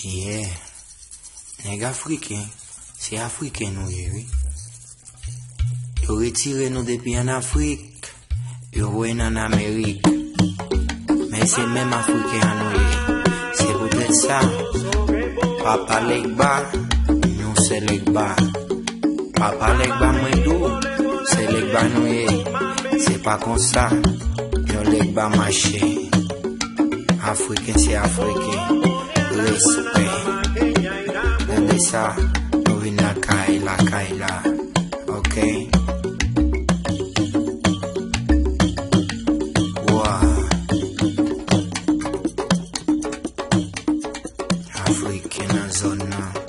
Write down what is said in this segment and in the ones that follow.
Yeah, nèg africain, c'est africain nous, oui. Yo retiré nous depuis en Afrique, yo voyé en Amérique. Mais c'est même africain à nous, c'est peut-être ça. Papa Legba, nous c'est Legba. Papa Legba moi tout, c'est Legba nous, c'est pas comme ça. Yo Legba marché. Africain c'est africain. Respect. Donde ça, nous venons la Kaila, ok? Wow. Africain en zone.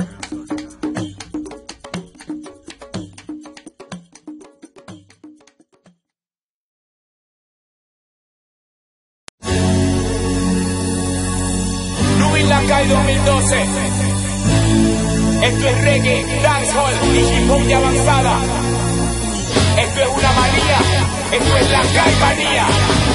Kai 2012. Esto es reggae, dancehall y hip hop de avanzada. Esto es una manía, esto es la Kai manía.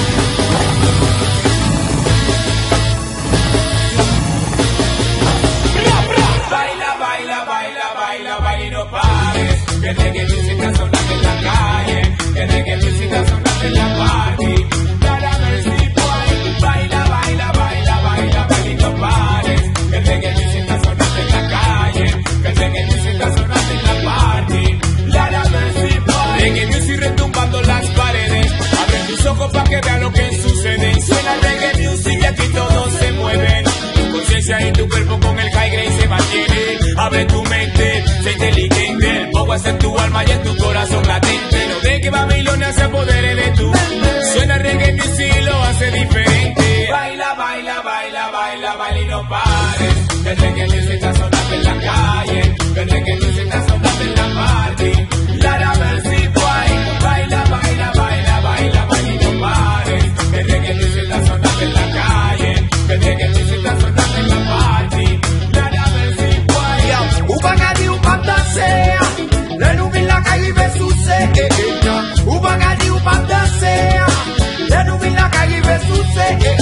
Baila, baila, baila, baila, baila y no pares. Que reggae music está sonando en la calle, que reggae music está sonando en la party. Para ver si puedes, baila, baila, baila, baila, baila y no pares. Que reggae music está sonando en la calle, que reggae music está sonando en la party. Para ver si puedes. Reggae music retumbando las paredes. Abre tus ojos pa' que vean lo que sucede. Suena reggae music y aquí todos se mueven. Tu conciencia y tu cuerpo con el high grade se mantiene. Abre tu mente, sé inteligente. El power está en tu alma y en tu corazón latente. No de que Babilonia se apodere de tu mente. Suena reggae music y lo hace diferente. Baila, baila, baila, baila, baila y no pares. Que el reggae music está sonando en la calle, que el reggae music está sonando en la party. Lara Mercy Boy, baila, baila, baila, baila, baila y no pares. Que el reggae music está sonando en la calle, que el reggae music está sonando en la party. Lara Mercy Boy. Ubangadi upandasea, lenu bila calle besuse. Ubangadi upandasea, lenu bila calle besuse.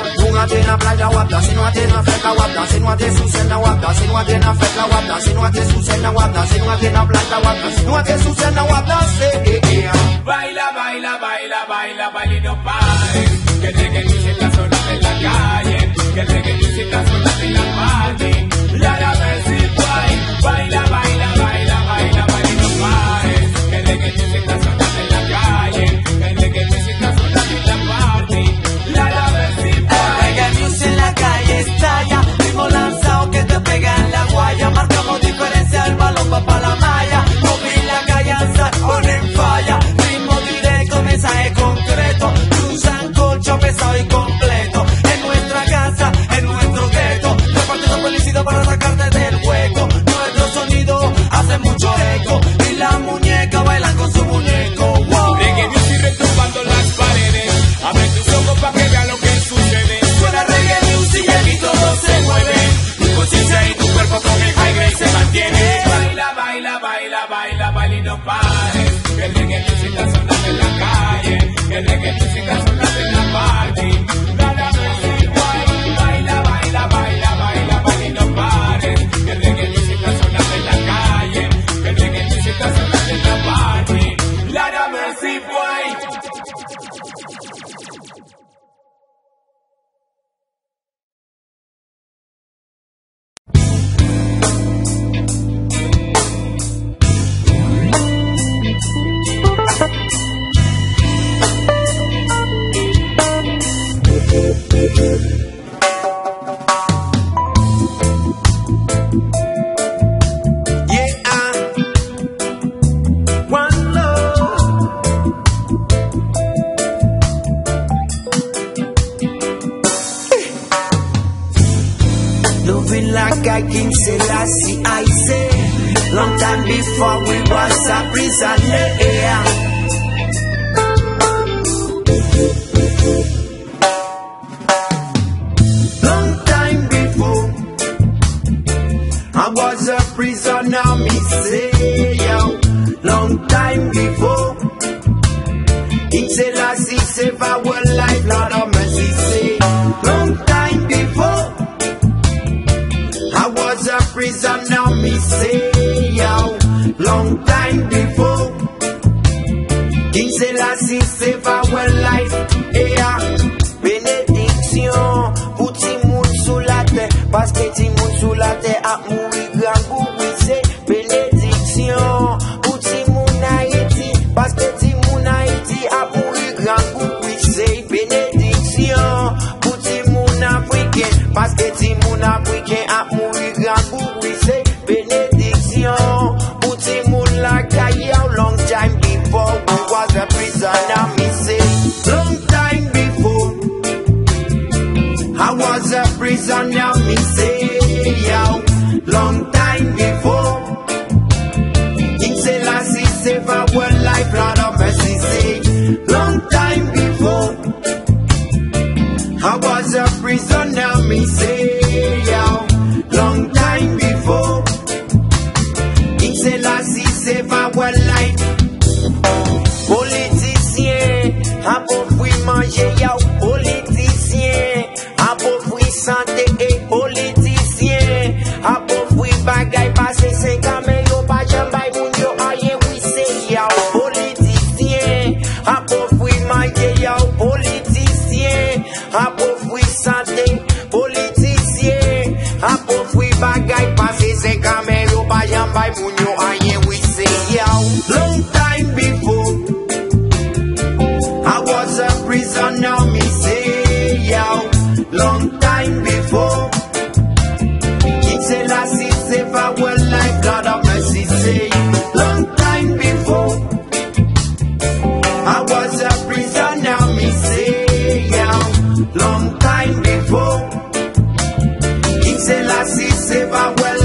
Na playa wapda, si no ate na feka wapda, si no ate susena wapda, si no ate na feka wapda, si no ate susena wapda, si no ate na playa wapda, si no ate susena wapda, Baila, baila, baila, baila, baila y no pares. Que el reggae music está sonando en la calle, que el reggae music está sonando en la party. Lara Mercy Boy, baila, baila, baila, baila, baila y no pares. Que el reggae music está sonando en la calle, que el reggae music está sonando en la party. Lara Mercy Boy. En la calle estalla, ritmo lanzado que te pega en la guaya. Marcamos diferencia, el balón va pa' la malla. Moví la calle, ponen falla. Ritmo directo, mensaje concreto. Cruzan colcho pesado y completo. En nuestra casa, en nuestro gueto. Repartiendo felicidad para sacarte del hueco. Nuestro sonido hace mucho eco. Y las muñecas bailan con su muñeco. Wow. Reggae music retumbando las paredes. Abre tus ojos pa' que vean lo que sucede. Suena reggae music y aquí todo se mueve. Tu conciencia y tu cuerpo con el high grade se mantiene. Baila, baila, baila, baila, baila y no pares. Que el reggae music está sonando en la calle, que el reggae music está sonando en la party. Lara Mercy Boy, baila, baila, baila, baila, baila y no pares. Que el reggae music está sonando en la calle, que el reggae music está sonando en la party. Lara Mercy Boy. King Selassie, I say, long time before we was a prisoner. Long time before, I was a prisoner, me say, yo. Long time before, King Selassie save our life, Lord of mercy, say. Long time before, prison, now me say, yo, long time before. King Selassie save our life, yeah. Bénédiction, pour ti moun sous la terre, parce que ti moun sous la terre a mouri grand goût, oui c'est bénédiction, pour ti moun Haïti, parce que ti moun Haïti a mouri grand goût, oui c'est bénédiction, pour ti moun africain, parce que ti moun africain a mouri grand goût, oui c'est bénédiction, pour ti moun la caille, long time before we was a prisoner, me say, long time before I was a prisoner, me say, yo, long time before. King Selassie save our life, Lord of mercy, say, long time before. I was a prisoner, me say, yo, long time before. King Selassie save our life. Politicien, appauvri manger, yo, politicien, appauvri santé et politicien, appauvri bagay passé 5 ans, mais yo pas jambay moun yo aye, oui c'est yo, politicien, appauvri manger, yo, politicien, appauvri santé, politicien, appauvri bagay passé 5 ans, mais yo pas jambay moun yo aye, oui c'est yo, long time before. I was a prisoner, me say, yo, long time before. King Selassie save our life, Lord of mercy, say, long time before. I was a prisoner, me say, yo, long time before. King Selassie save our life.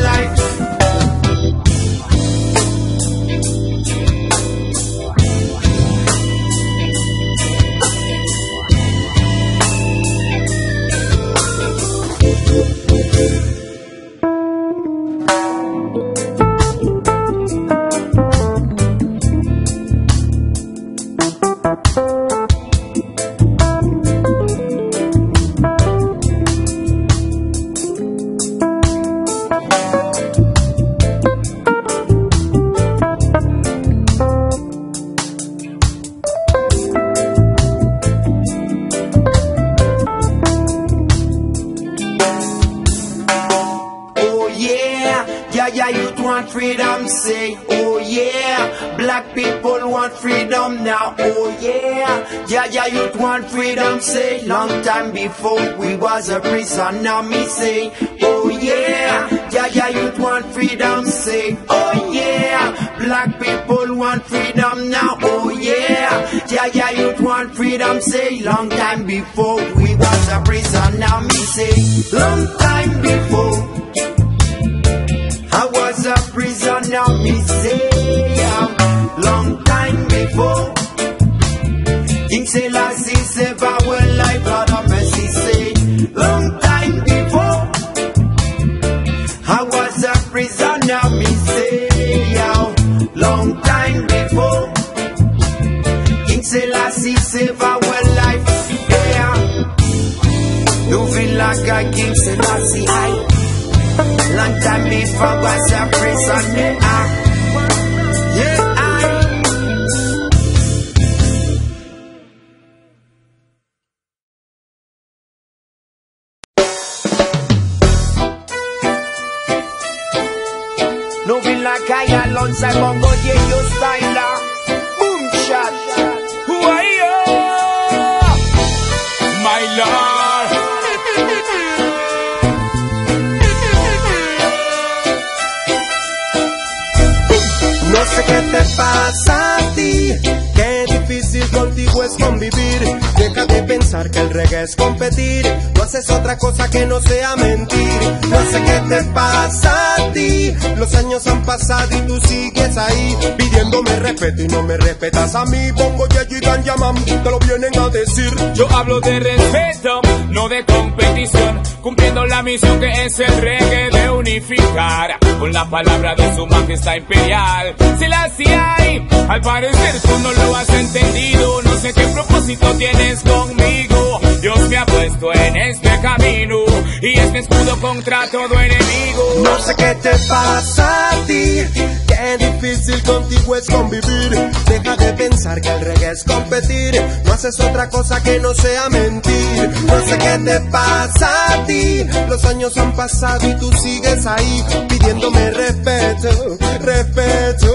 Freedom, say, oh yeah, black people want freedom now, oh yeah, youth want freedom, say, long time before we was a prison, now me say, oh yeah, youth want freedom, say, oh yeah, black people want freedom now, oh yeah, youth want freedom, say, long time before we was a prison, now me say, long time before I was a prisoner, me say, long time before. King Selassie save our life, Lord of mercy, say, long time before. I was a prisoner, me say, long time before. King Selassie save our life, yeah. You feel like a King Selassie, long time before I was a prisoner, yeah, no feel like I alongside Bongo, yeah, your styler, boom shot, who are you, my lord? No sé qué te pasa a ti, qué difícil contigo es convivir. Deja de pensar que el reggae es competir, no haces otra cosa que no sea mentir. No sé qué te pasa a ti, los años han pasado y tú sigues ahí pidiéndome respeto y no me respetas a mí. Bongo, Yeyo y Ganjaman te lo vienen a decir. Yo hablo de respeto, no de competición, cumpliendo la misión que es el reggae de unificar con la palabra de su majestad imperial. Selassie, al parecer tú no lo has entendido, no sé qué propósito tienes conmigo. Dios me ha puesto en este este camino y es mi escudo contra todo enemigo. No sé qué te pasa a ti, qué difícil contigo es convivir. Deja de pensar que el reggae es competir, no haces otra cosa que no sea mentir. No sé qué te pasa a ti, los años han pasado y tú sigues ahí pidiéndome respeto, respeto.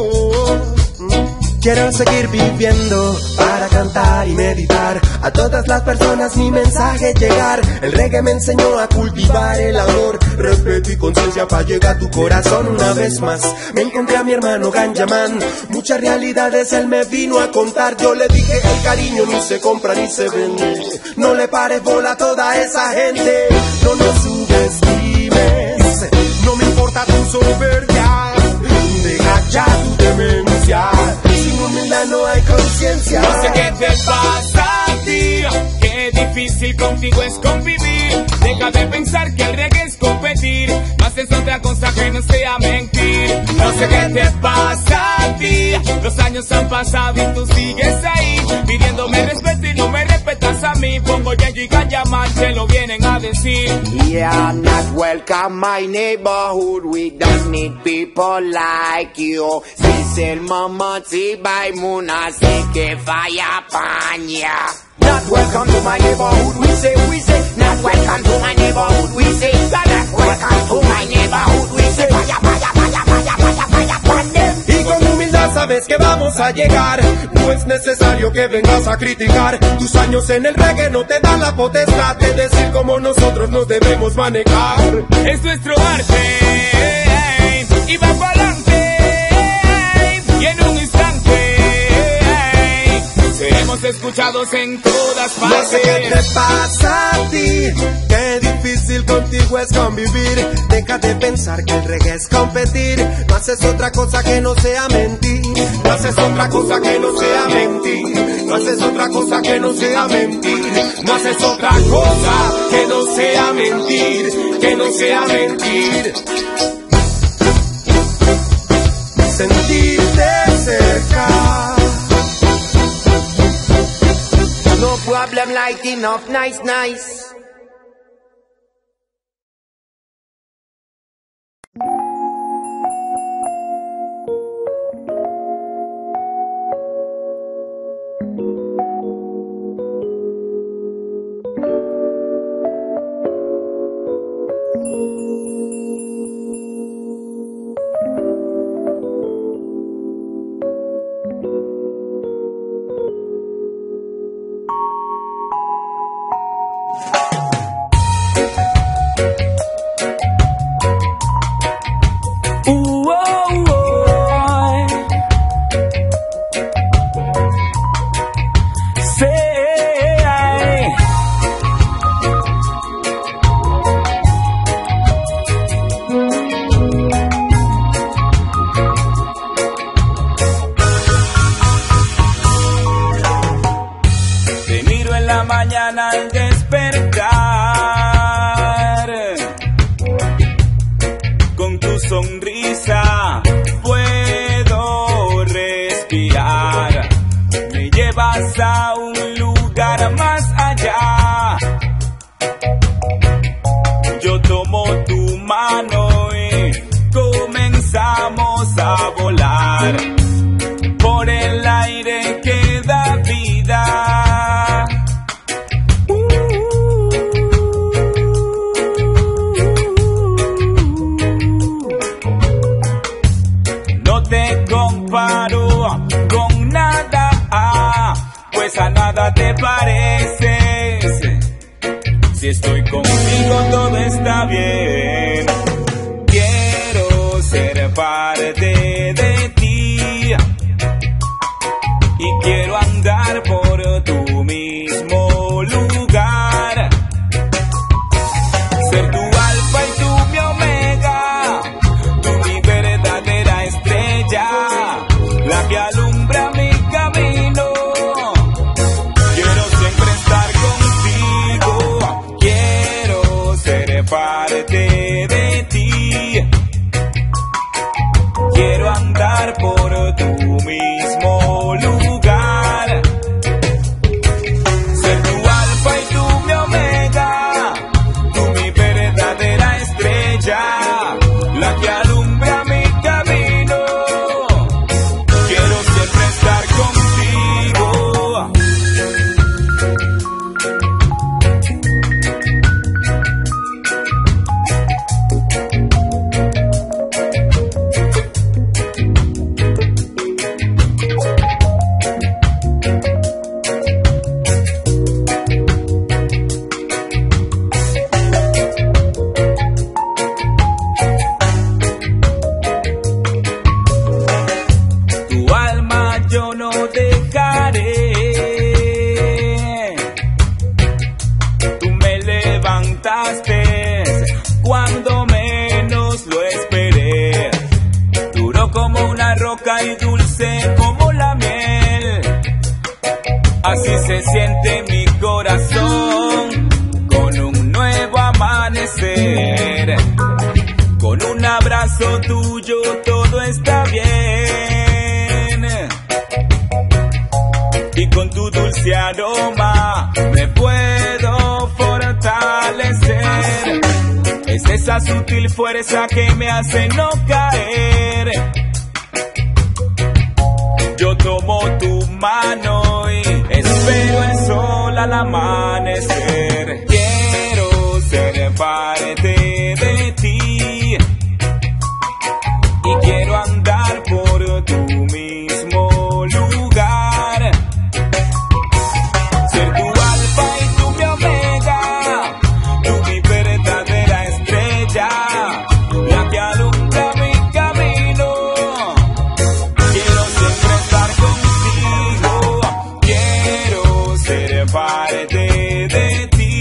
Quiero seguir viviendo para cantar y meditar, a todas las personas mi mensaje llegar. El reggae me enseñó a cultivar el amor, respeto y conciencia para llegar a tu corazón una vez más. Me encontré a mi hermano Ganjaman, muchas realidades él me vino a contar. Yo le dije el cariño ni se compra ni se vende, no le pares bola a toda esa gente. No nos subestimes, no me importa tu soberbia, deja ya tu demencia. Sin humildad no hay conciencia. No sé qué te pasa a ti, qué difícil contigo es convivir. Deja de pensar que el reggae es competir, no haces otra cosa que no sea mentir. No sé qué te pasa a ti, los años han pasado y tú sigues ahí pidiéndome respeto y no me respetas a mí. Pongo Yenjo y Ganjaman, te lo vienen a decir. Yeah, I'm not welcome my neighborhood. We don't need people like you. Si el mama si by muna si que falla paña. Not welcome to my neighborhood. We say. Not welcome to my neighborhood. We say. Not welcome to my neighborhood. We say. Falla, falla, falla, falla, falla, falla, falla. Y con humildad sabes que vamos a llegar. No es necesario que vengas a criticar. Tus años en el reggae no te dan la potestad de decir cómo nosotros nos debemos manejar. Es nuestro arte y va para adelante. Y en un instante seremos escuchados en todas partes. No sé qué te pasa a ti, qué difícil contigo es convivir. Deja de pensar que el reggae es competir, no haces otra cosa que no sea mentir. No haces otra cosa que no sea mentir. No haces otra cosa que no sea mentir. No haces otra cosa que no sea mentir. Que no sea mentir. Sentirte cerca. No problem like enough, nice, nice. Al despertar, con tu sonrisa puedo respirar. Me llevas a un lugar más allá. Yo tomo tu mano y comenzamos a volar por el aire que da vida. Con nada, pues a nada te pareces. Si estoy contigo todo está bien. Quiero ser parte de ti y quiero andar por tu mismo lugar. Ser tu alfa y tú mi omega, tú mi verdadera estrella, la que alumbra mi camino. Quiero siempre estar contigo, quiero ser parte de ti. Quiero andar por tu mismo lugar. Ser tu alfa y tú mi omega, cuando menos lo esperé. Duro como una roca y dulce como la miel. Así se siente mi corazón con un nuevo amanecer. Con un abrazo tuyo todo está bien. Y con tu dulce aroma me puedo fortalecer. Es esa sutil fuerza que me hace no caer. Yo tomo tu mano y espero el sol al amanecer. Quiero ser parte de ti y quiero andar por tu mismo lugar. Ser tu alfa y tu mi omega, tú mi verdadera estrella, la que alumbra mi camino. Quiero siempre estar contigo, quiero ser parte de ti.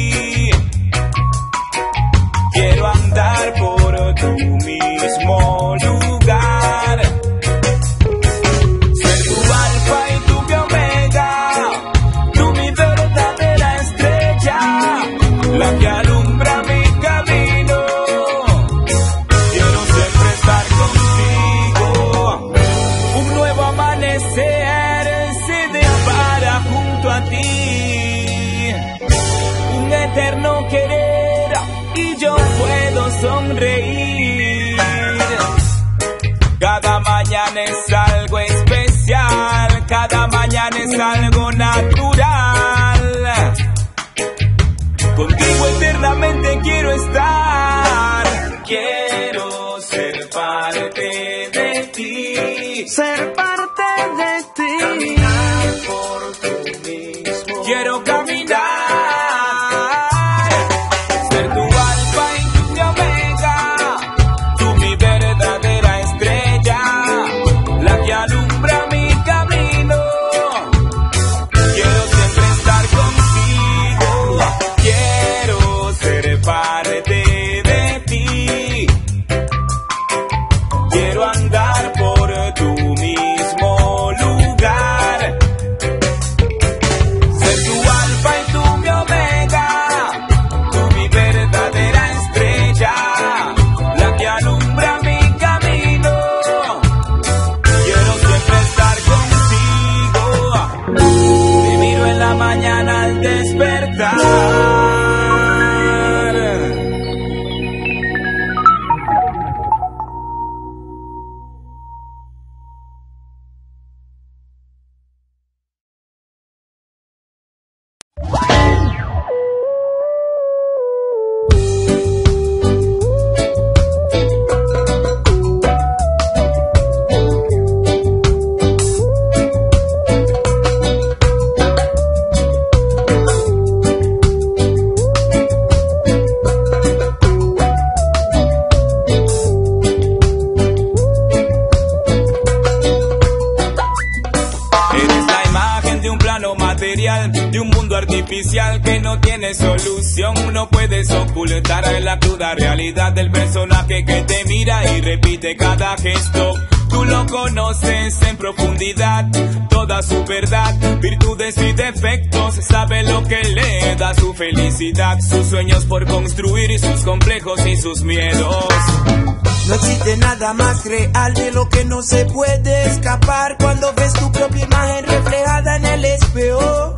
Quiero andar por tu mismo lugar. Ser tu alfa y tu mi omega, tú mi verdadera estrella, la que alumbra mi camino. Quiero siempre estar contigo. Un nuevo amanecer se depara junto a ti. Un eterno querer y yo puedo sonreír. Cada mañana es algo especial, cada mañana es algo natural. Contigo eternamente quiero estar. Quiero ser parte de ti. Ser parte de ti. Caminar por tu mismo. Quiero caminar. Ser tu alfa y tu mi omega, tú mi verdadera estrella, la que alumbra mi camino. Quiero siempre estar contigo, quiero ser parte de ti. Quiero andar por tu mismo lugar. Ser tu alfa y tu mi omega, tú mi verdadera estrella, la que alumbra mi camino. Quiero siempre estar contigo. Te miro en la mañana al despertar. Eres la imagen de un plano material, de un mundo artificial que no tiene solución. No puedes ocultar la cruda realidad del personaje que te mira y repite cada gesto. Tú lo conoces en profundidad, toda su verdad, virtudes y defectos. Sabe lo que le da su felicidad, sus sueños por construir, sus complejos y sus miedos. No existe nada más real de lo que no se puede escapar cuando ves tu propia imagen reflejada en el espejo.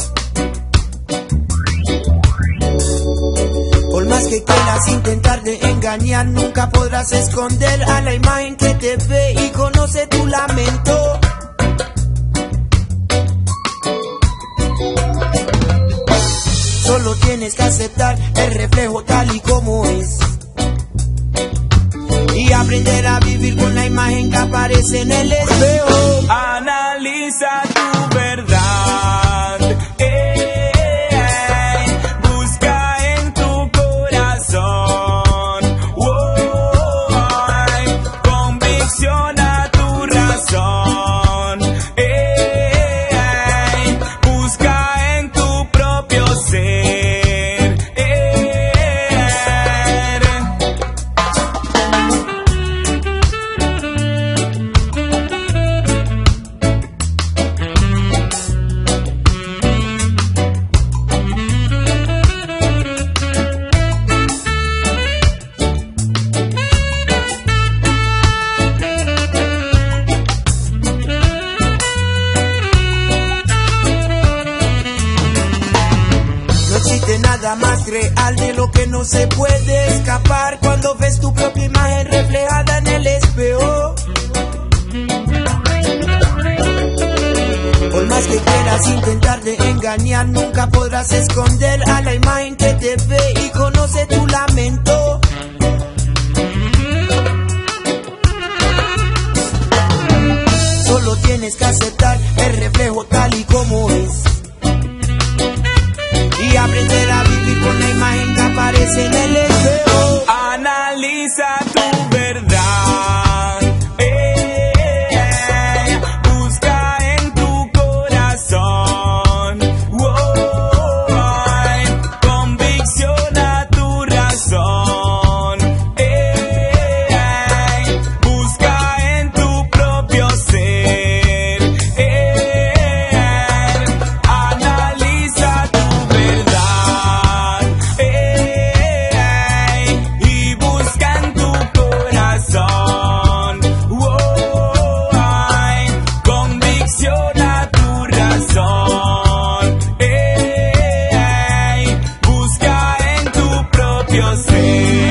Por más que quieras intentar de engañar, nunca podrás esconder a la imagen que te ve y conoce tu lamento. Solo tienes que aceptar el reflejo tal y como es y aprender a vivir con la imagen que aparece en el espejo. Analiza tu verdad, busca en tu corazón, convicciona tu razón, busca en tu propio ser. nada más real de lo que no se puede escapar cuando ves tu propia imagen reflejada en el espejo. Por más que quieras intentar de engañar, nunca podrás esconder a la imagen que te ve y conoce tu lamento. Solo tienes que aceptar el reflejo tal y como es y aprender a vivir con la imagen que aparece en el espejo. Analiza tu verdad. Busca en tu corazón. Convicciona tu razón. Busca en tu propio ser. Analiza tu verdad. Y busca en tu corazón. Convicciona tu razón. Busca en tu propio ser.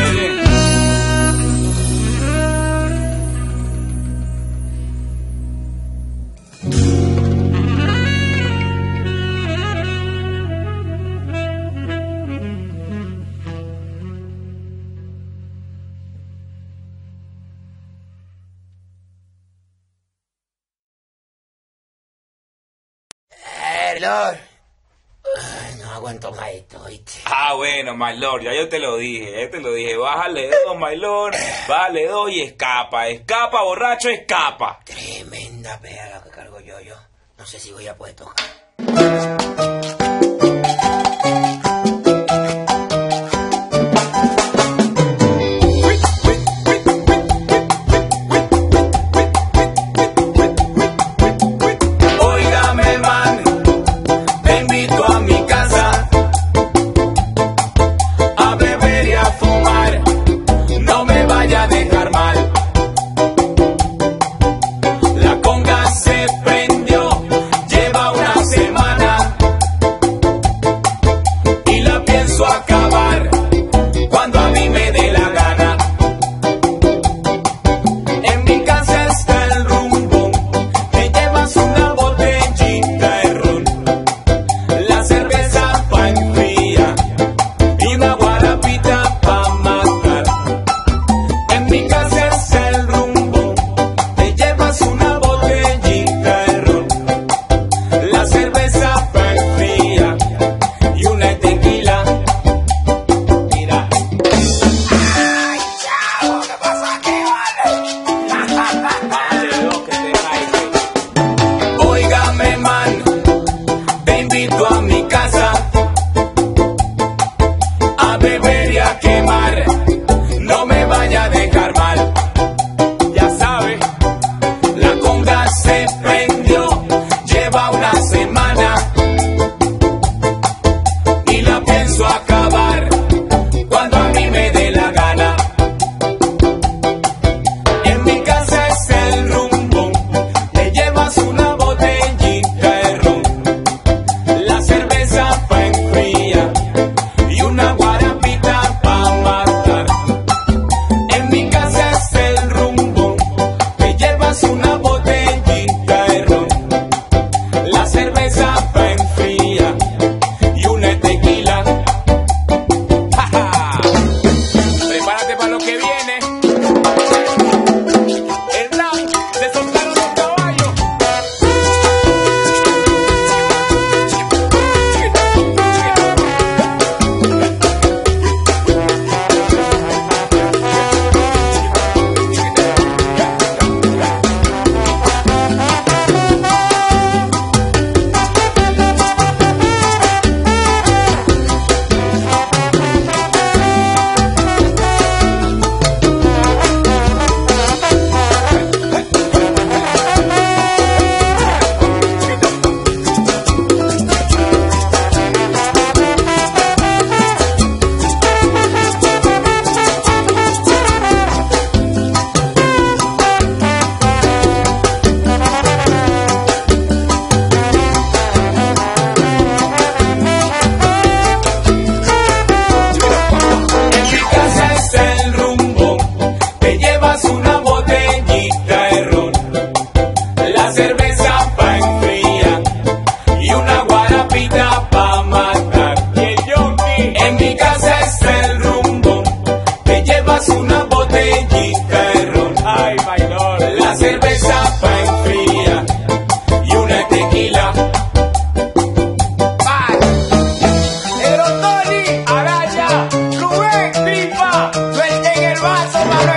Lord. Ay, no aguanto más esto, ¿viste? Ah, bueno, my lord, ya yo te lo dije, bájale dos, my lord, bájale dos y escapa, borracho, escapa. Tremenda pega la que cargo yo. No sé si voy a poder tocar. Óigame, man, te invito a mi casa a beber y a fumar, no me vaya a dejar mal. La conga se prendió, lleva una semana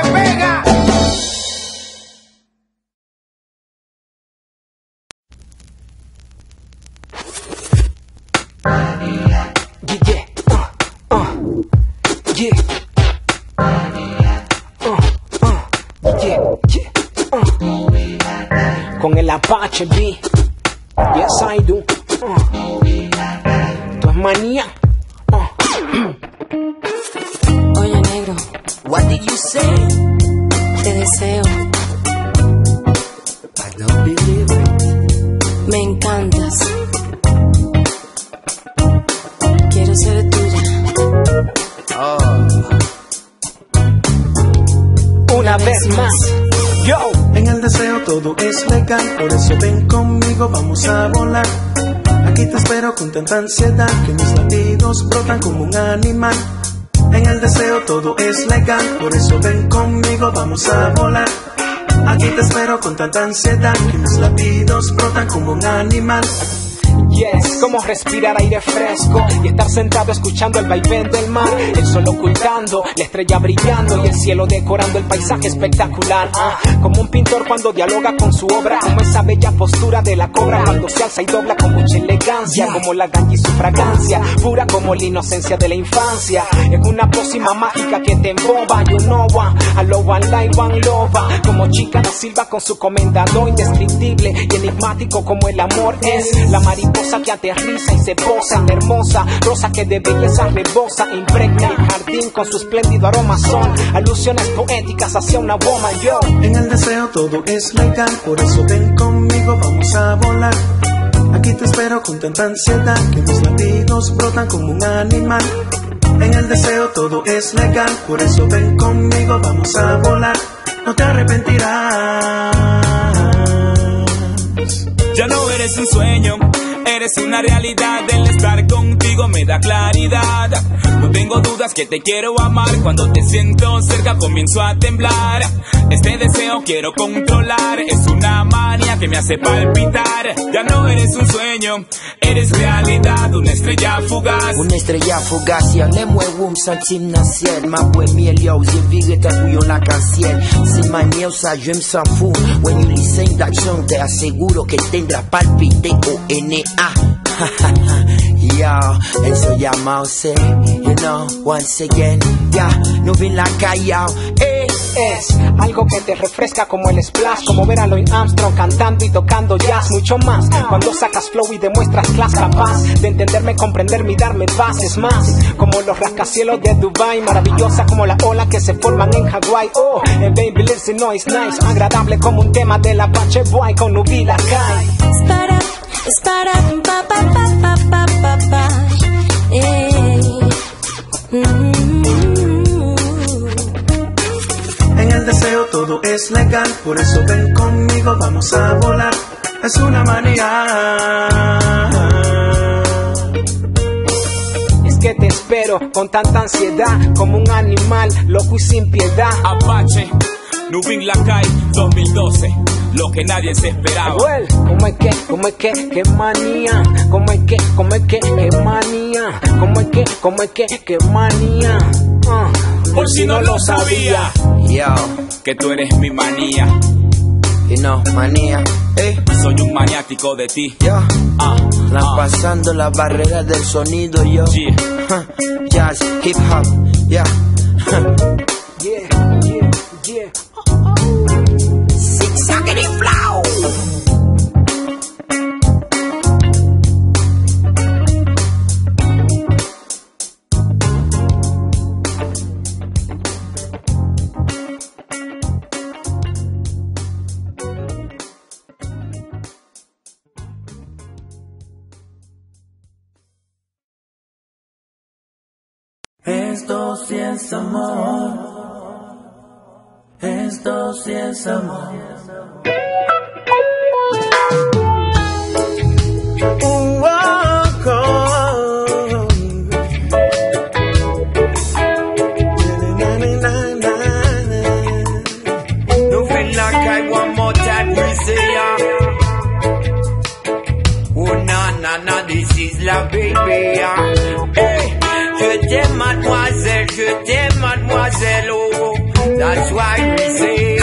pega. Con el Apache B, yes I do. Tu es manía. Oye, negro, What did you say? te deseo, I don't believe it. me encantas. Quiero ser tuya. Una vez más, yo. En el deseo todo es legal, por eso ven conmigo, vamos a volar. Aquí te espero con tanta ansiedad que mis latidos brotan como un animal. En el deseo todo es legal, por eso ven conmigo, vamos a volar. Aquí te espero con tanta ansiedad que mis latidos brotan como un animal. Yes, como respirar aire fresco y estar sentado escuchando el vaivén del mar, el sol ocultando, la estrella brillando y el cielo decorando el paisaje espectacular. Como un pintor cuando dialoga con su obra, como esa bella postura de la cobra cuando se alza y dobla con mucha elegancia, como la ganja y su fragancia, pura como la inocencia de la infancia. Es una pócima mágica que te emboba, you know I love one life, one lover. Como chica da Silva con su comendador indescriptible y enigmático como el amor es. La mariposa que aterriza y se posa en la hermosa rosa que de belleza rebosa, impregna el jardín con su espléndido aroma. Son alusiones poéticas hacia una woman, yo. En el deseo todo es legal, por eso ven conmigo, vamos a volar. Aquí te espero con tanta ansiedad que mis latidos brotan como un animal. En el deseo todo es legal, por eso ven conmigo, vamos a volar. No te arrepentirás. Ya no eres un sueño, eres una realidad. El estar contigo me da claridad. No tengo dudas que te quiero amar. Cuando te siento cerca comienzo a temblar. Este deseo quiero controlar. Es una manía que me hace palpitar. Ya no eres un sueño, eres realidad. Una estrella fugaz. Une estrella fugaz, si allez-moi où me sentir dans ciel. Ma boue miel, yo, j'ai viré ta bouillon la canciel. Si manière ça, je me sens fou. When you listen d'action, te aseguro que tendrás palpite O-N-A. Yo, eso llamarse, you know, once again, ya, no vi la callao, Es algo que te refresca como el splash, como ver a Louis Armstrong cantando y tocando jazz, mucho más. Cuando sacas flow y demuestras clase, capaz de entenderme, comprenderme y darme paz. Es más, como los rascacielos de Dubai, maravillosa como las olas que se forman en Hawái. Oh, and baby listen, no it's nice, agradable como un tema del Apache Boy con Nubila Kai. Espara, pa pa pa pa pa pa pa. En el deseo todo es legal, por eso ven conmigo, vamos a volar. Es una manía. Es que te espero con tanta ansiedad, como un animal loco y sin piedad. Apache, Nubin Lakai 2012. Lo que nadie se esperaba. Well, ¿cómo es que, qué manía? ¿Cómo es que, qué manía? ¿Cómo es que, qué manía? Por si no lo sabía, yo, que tú eres mi manía. you know, manía, Soy un maniático de ti. yo, pasando las barreras del sonido, yo, Yeah. jazz, hip hop, yeah, Yeah. zigzagging and flow. Esto sí es amor. Esto sí es amor. Nubin Lakai, one more time, we say ya. Oh na, this is la baby ya. Hey, je t'aime mademoiselle, oh. That's why we say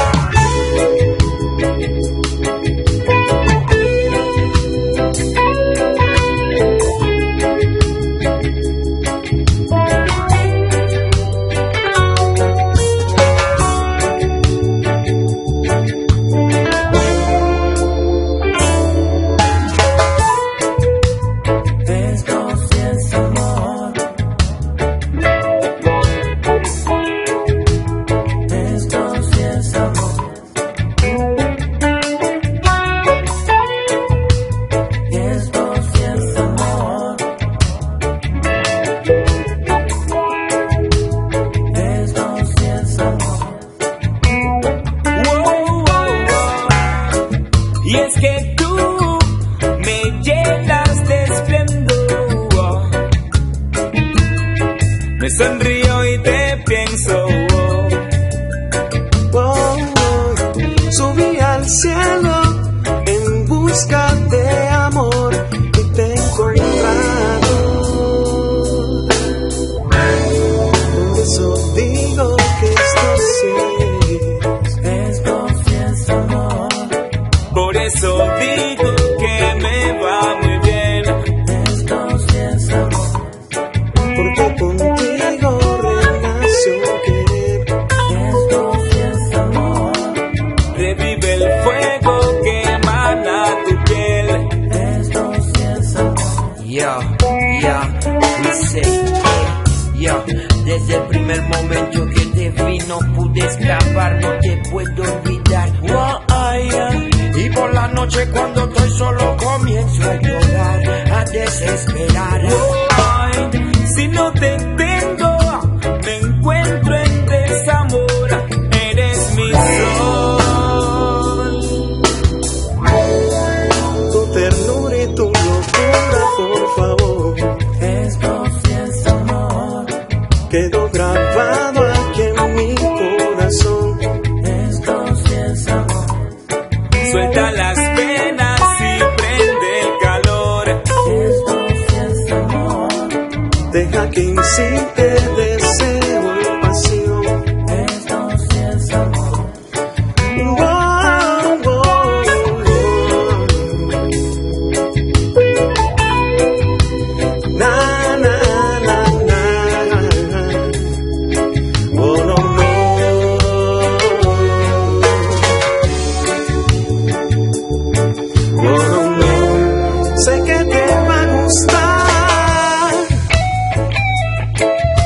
Y es que tú me llenas de esplendor. Me sonrío y te pienso. Subí al cielo en busca de amor y te he encontrado. Por eso digo que esto sí es amor. Por eso digo que me va muy bien. Esto sí es amor. Porque contigo renació querer. Esto sí es amor. Revive el fuego que emana tu piel. Esto sí es amor. Yo, we say, yo, desde el primer momento que te vi no pude escapar, no te puedo olvidar. Y por la noche cuando estoy solo comienzo a llorar, a desesperar. Si no te tengo, me encuentro en desamor. Eres mi sol. Tu ternura y tu locura, por favor. Esto sí es amor. Quedó grabado aquí en mi corazón. Esto sí es amor. Suelta las penas y prende el calor. Esto sí es amor. Deja que incite deseo y pasión. Esto sí es amor. Na, na, na, na. Oh, no, no. Oh, no, no. Sé que te va a gustar.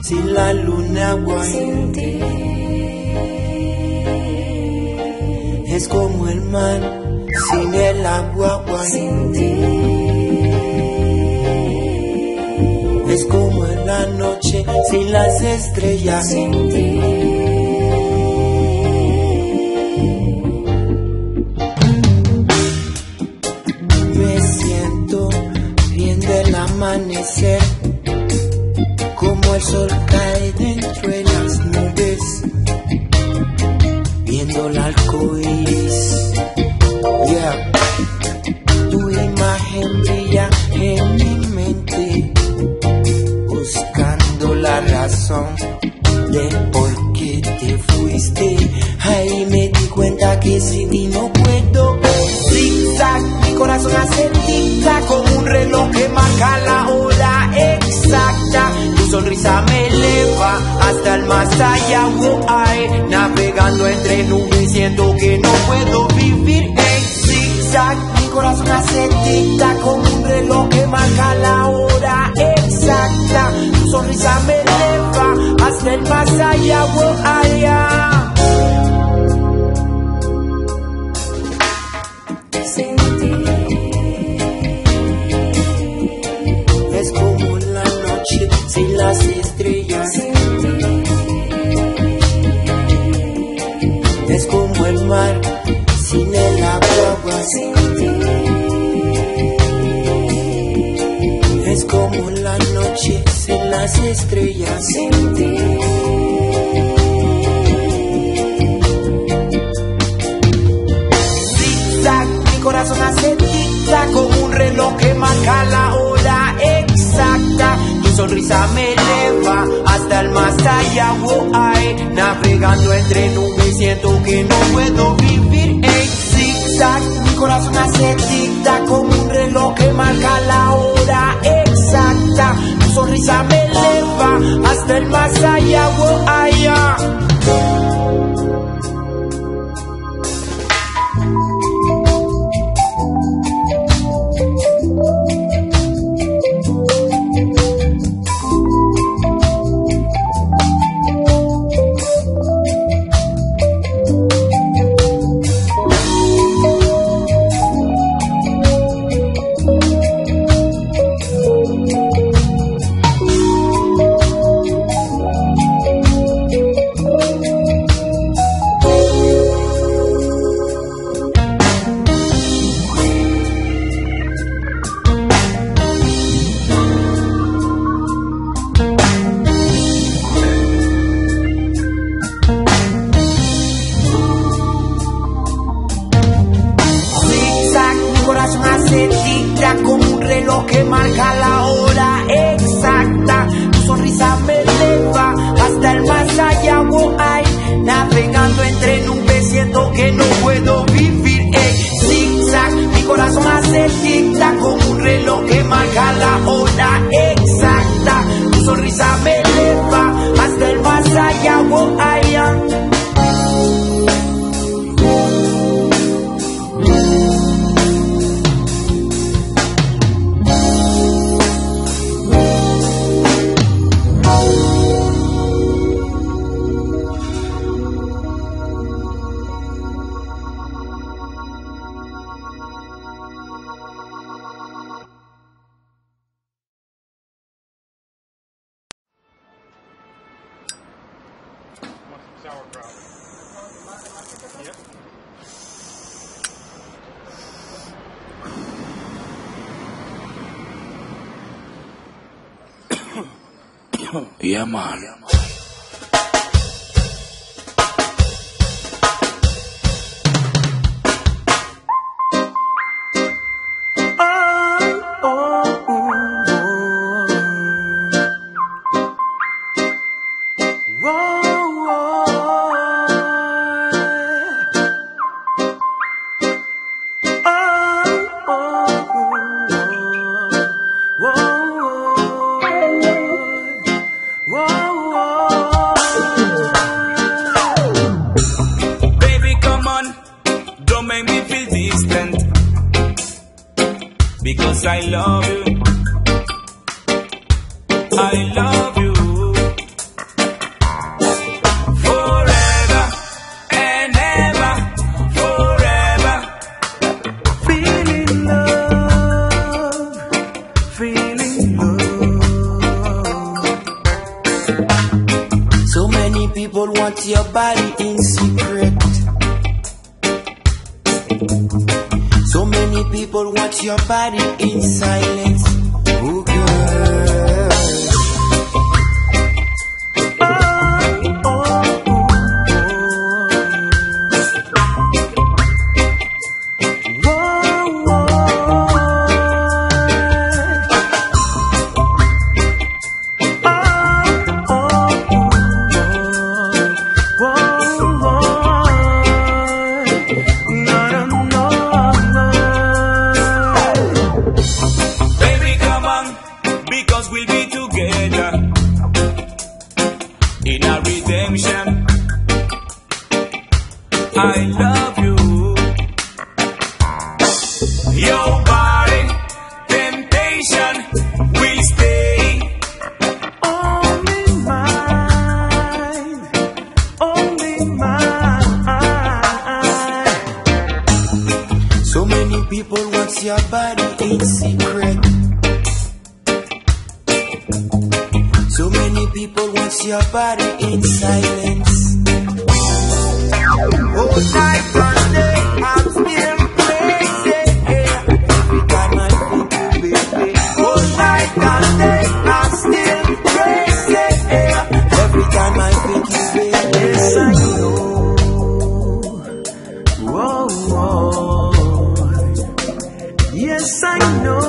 sin la luna guay. Sin ti. Es como el mar sin el agua guay. Sin ti. Es como en la noche sin las estrellas. Sin ti. Me siento viendo el amanecer, como el sol cae dentro de las nubes, viendo el arco iris. Yeah. Tu imagen brilla en mi mente, buscando la razón de por qué te fuiste. Ahí me di cuenta que sin ti no puedo. Zigzag, mi corazón hace tic-tac como un reloj que marca la hora exacta. Tu sonrisa me eleva hasta el más allá. Ay, navegando entre nubes siento que no puedo vivir en zigzag. Mi corazón hace tic-tac como un reloj que marca la hora exacta. Tu sonrisa me eleva hasta el más allá. Sin ti. Es como la noche sin las estrellas. Sin ti. Es como el mar sin el agua. Sin ti. Es como la noche sin las estrellas. Sin ti. Zigzag, mi corazón hace tic-tac como un reloj que marca la hora exacta. Tu sonrisa me eleva hasta el más allá. Ay, navegando entre nubes siento que no puedo vivir en zigzag. Mi corazón hace tic-tac como un reloj que marca la hora exacta. Tu sonrisa me eleva hasta el más allá. Como un reloj que marca la hora exacta. Tu sonrisa me eleva hasta el más allá. Ay, navegando entre nubes siento que no puedo vivir en zigzag. Mi corazón hace tic-tac como un reloj que marca la hora exacta. Tu sonrisa me eleva hasta el más allá. Ay, Yeah, man. Baby, come on, don't make me feel distant, because I love you. I love you. people want your body in silence. Oh girl. I love you. Your body, temptation will stay. Only mine, only mine. So many people want your body in secret. So many people want your body in silence. Oh, night and day, I'm still crazy. Every time I think you, baby. Oh, night and day, I'm still crazy. Every time I think you, baby. Yes, I know. Whoa, whoa. Yes, I know.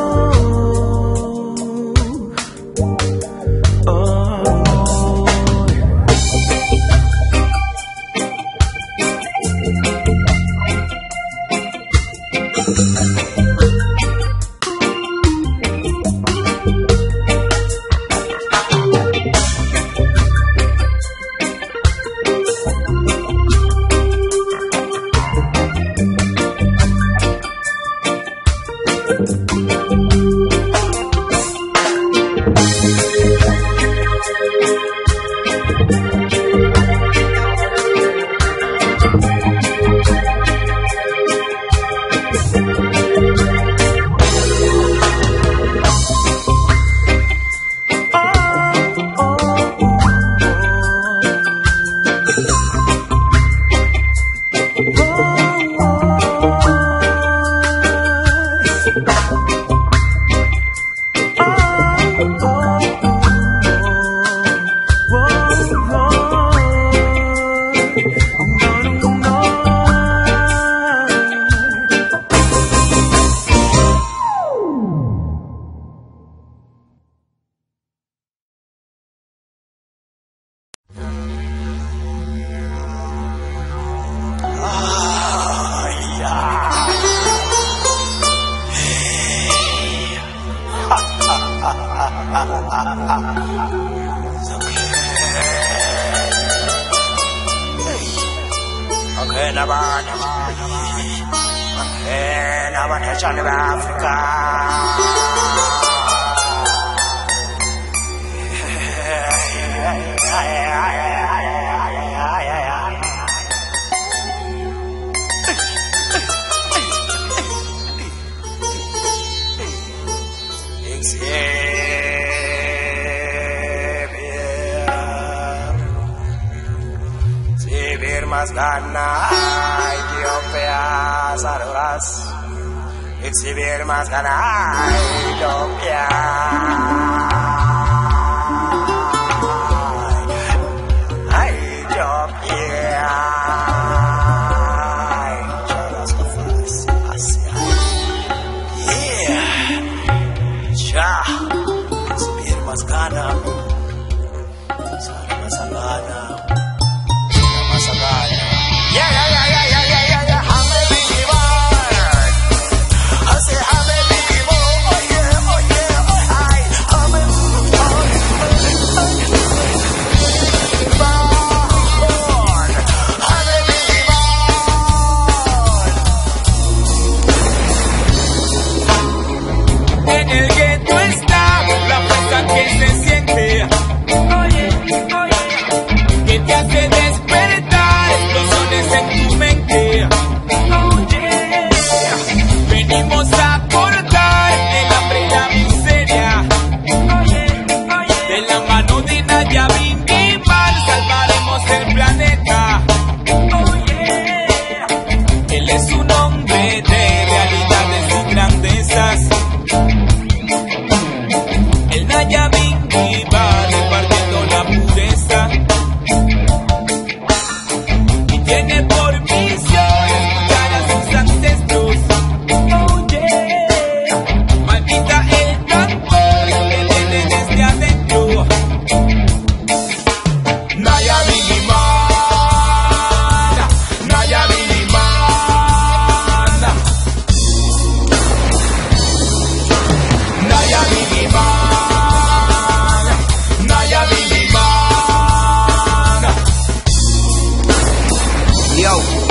Exhibir más ganas, Ethiopia.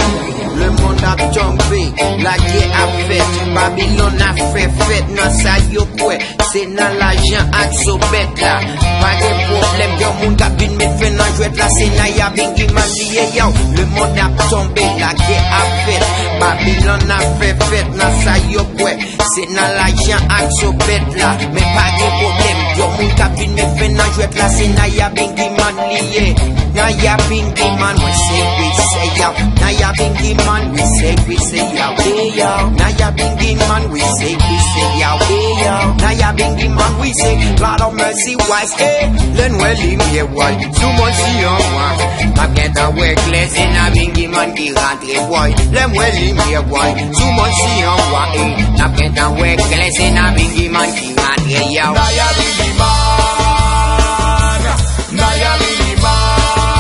Le monde a tombé, la guerre a fait, Babylone a fait fête, nan sa yo kwe, c'est nan l'argent ak so bête là. Pas de problème, yo moun ka bin met fait nan jouet là, c'est nan ya bingi man liye yo. Le monde a tombé, la guerre a fait, Babylone a fait fête, nan sa yo kwe, c'est nan l'argent ak so bête là. Mais pas de problème, yo moun ka bin met fait nan jouet là, c'est nan ya bingi man liye. Nan ya bingi man, we say yo. Nan ya bingi man, we say yo. Hey yo. Now ya bingy man, we say yo. Hey yo. Now ya bingy man, we say Lord of mercy, wise. Hey, len well him here boy. Too much young one. I get a work less in a bingy man ki rentre boy. Len well him here boy. Too much young one. Hey, I get a work less in a bingy man ki rentre yo. Now ya bingy man. Now ya bingy man.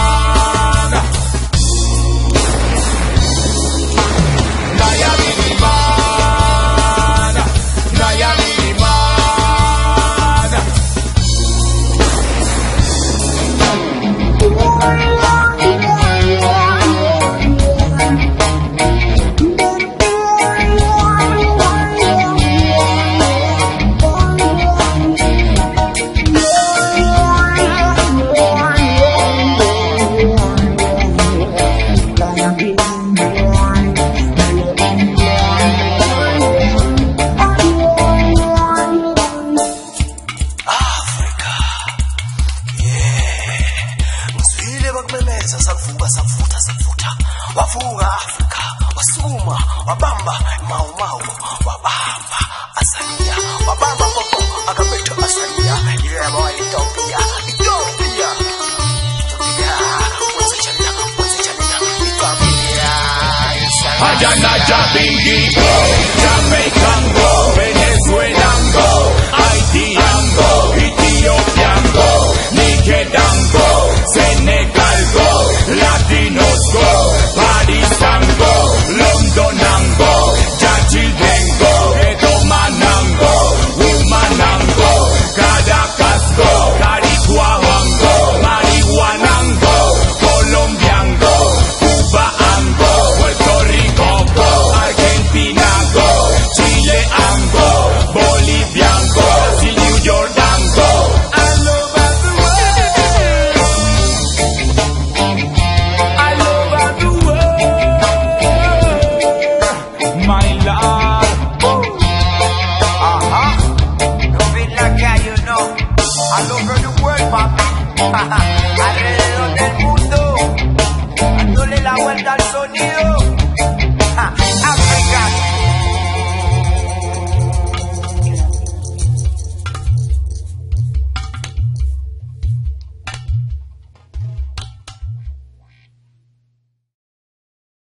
Wafunga Afrika, Wasuma, Wabamba, Mau Mau, Wabamba, Asalia, Wabamba Popo, Agabeto Asalia, yeah boy, Ethiopia, Ethiopia, what's a China, Ethiopia, Ayana Bingy go, Jamaican go, Venezuelan go, Haitian go, Ethiopian go, Nigerian go, Senegal go, Latinos go, Pakistan go, London go, Children go, Edoman go, Woman go, Caracas go, Caricua go, Marihuana go, Colombian go, Cuba go, Puerto Rico go, Argentina go, Chile go, Bolivia go, New York go, all over the world, all over the world, my lord. No feel like I, you know, all over the world, papi. Alrededor del mundo, dándole la vuelta al sonido.